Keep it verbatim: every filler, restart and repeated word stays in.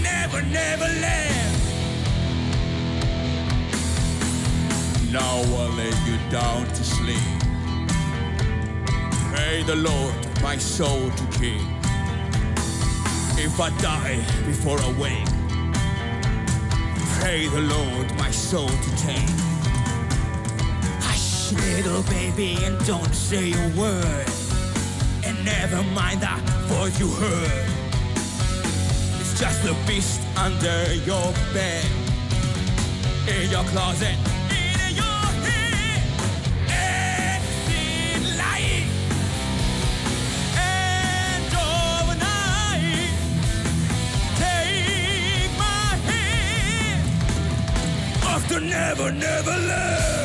never, never land. Now I'll lay you down to sleep. Pray the Lord my soul to keep. If I die before I wake, pray the Lord my soul to take. Hush, little baby, and don't say a word. And never mind that voice you heard. It's just a beast under your bed, in your closet, in your head. It's in light and overnight. Take my hand off the never, never land.